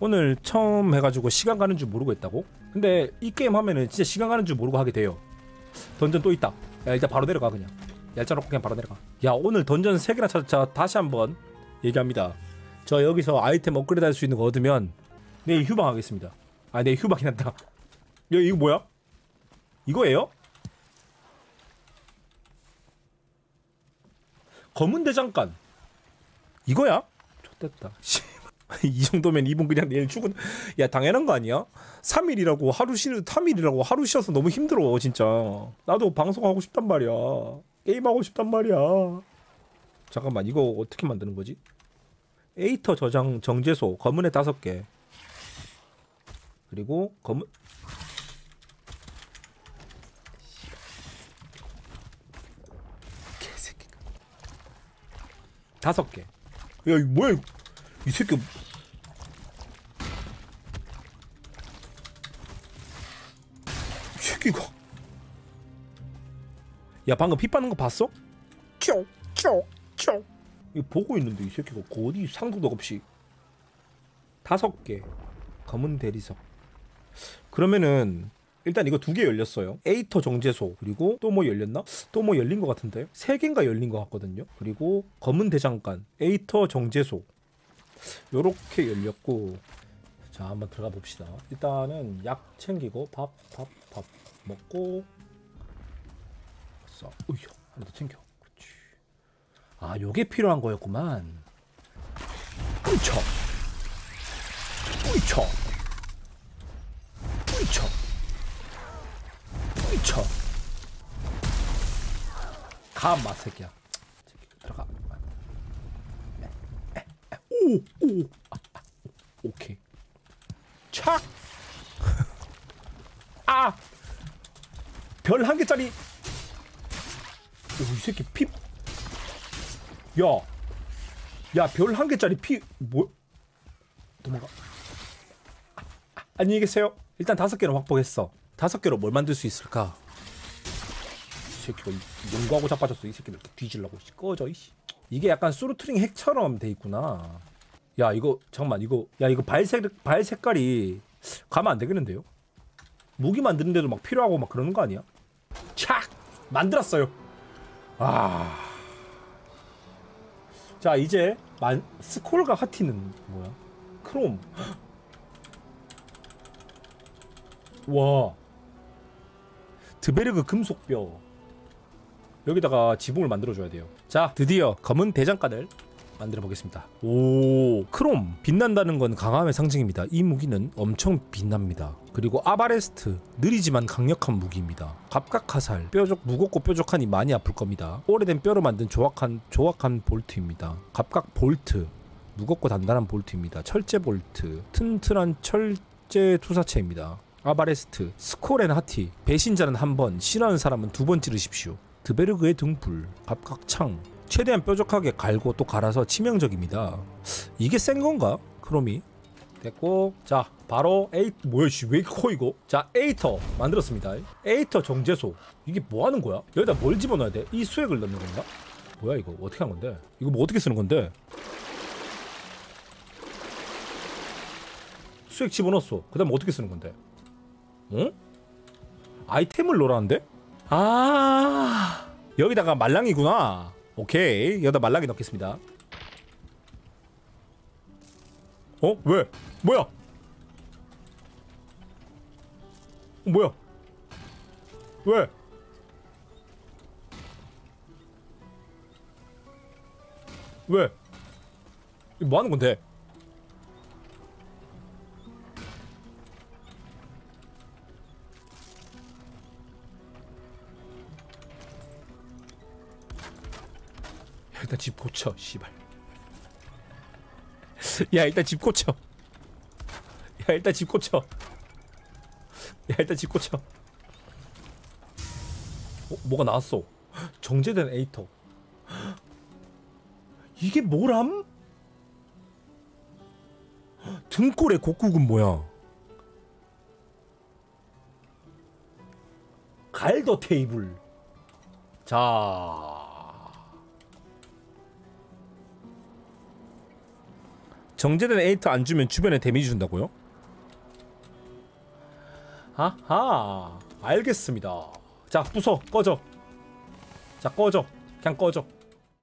오늘 처음 해가지고 시간 가는 줄 모르고 했다고? 근데 이 게임 하면은 진짜 시간 가는 줄 모르고 하게 돼요. 던전 또 있다. 야 일단 바로 내려가 그냥. 얄짤 놓고 그냥 바로 내려가. 야 오늘 던전 3개나 찾았자. 다시 한번 얘기합니다. 저 여기서 아이템 업그레이드 할 수 있는 거 얻으면 내일 휴방하겠습니다. 아 내일 휴방이 난다. 야 이거 뭐야? 이거예요? 검은 대장간 이거야? 좋됐다. 이 정도면 이분 그냥 내일 출근. 야 당연한 거 아니야? 3일이라고 하루 쉬어서 너무 힘들어 진짜. 나도 방송하고 싶단 말이야. 게임하고 싶단 말이야. 잠깐만 이거 어떻게 만드는 거지? 에이터 저장 정제소 검은에 5개. 그리고 검은 개새끼가 5개. 야 이거 뭐야 이 새끼. 이 새끼가. 야 방금 피 빠는 거 봤어? 쪽. 이거 보고 있는데 이 새끼가 어디 상도도 없이 5개 검은 대리석. 그러면은 일단 이거 2개 열렸어요. 에이터 정제소. 그리고 또 뭐 열렸나? 또 뭐 열린 것 같은데 3개인가 열린 것 같거든요. 그리고 검은 대장간 에이터 정제소 요렇게 열렸고. 자 한번 들어가 봅시다. 일단은 약 챙기고 밥 먹고. 으쌰 하나 더 챙겨. 그렇지. 아 요게 필요한 거였구만. 뿌이쳐 가 맛새끼야. 들어가. 오케이. 착. 아. 별 1개짜리. 오, 이 새끼 피. 야, 별 1개짜리 피 뭐? 도망가. 안녕히 계세요. 일단 5개로 확보했어. 5개로 뭘 만들 수 있을까? 이 새끼가 농구하고 자빠졌어. 이 새끼를 뒤질라고. 꺼져 이씨. 이게 약간 수루트링 핵처럼 돼 있구나. 야 이거 잠깐만 이거. 야 이거 발 색깔이 가면 안 되겠는데요? 무기 만드는데도 막 필요하고 막 그러는 거 아니야? 착 만들었어요. 아. 자 이제 스콜과 하티는 뭐야? 크롬. 와. 드베르그 금속뼈. 여기다가 지붕을 만들어줘야 돼요. 자 드디어 검은 대장간을 만들어 보겠습니다. 오, 크롬. 빛난다는 건 강함의 상징입니다. 이 무기는 엄청 빛납니다. 그리고 아바레스트. 느리지만 강력한 무기입니다. 갑각화살. 무겁고 뾰족하니 많이 아플 겁니다. 오래된 뼈로 만든 조악한 볼트입니다. 갑각 볼트. 무겁고 단단한 볼트입니다. 철제 볼트. 튼튼한 철제 투사체입니다. 아바레스트. 스콜 앤 하티. 배신자는 한 번, 싫어하는 사람은 2번 찌르십시오. 드베르그의 등불. 갑각창. 최대한 뾰족하게 갈고 또 갈아서 치명적입니다. 이게 센 건가? 크롬이. 됐고. 자 바로 뭐야 씨 왜 이렇게 커 이거. 자 에이터 만들었습니다. 에이터 정제소. 이게 뭐 하는 거야? 여기다 뭘 집어넣어야 돼? 이 수액을 넣는 건가? 뭐야 이거 어떻게 하는 건데? 이거 뭐 어떻게 쓰는 건데? 수액 집어넣었어. 그 다음 어떻게 쓰는 건데? 응? 아이템을 넣으라는데? 아 여기다가 말랑이구나. 오케이 여기다 말랑이 넣겠습니다. 어? 왜? 뭐야? 뭐야? 왜? 왜? 이거 뭐 하는 건데? 일단 집 고쳐 씨발. 야 일단 집 고쳐. 야 일단 집 고쳐. 야 일단 집 고쳐. 뭐가 나왔어. 정제된 에이터. 이게 뭐람? 등골의 곡국은 뭐야? 갈더 테이블. 자 정제된 에이트 안 주면 주변에 데미지 준다고요? 아하 알겠습니다. 자 부숴 꺼져. 자 꺼져 그냥 꺼져.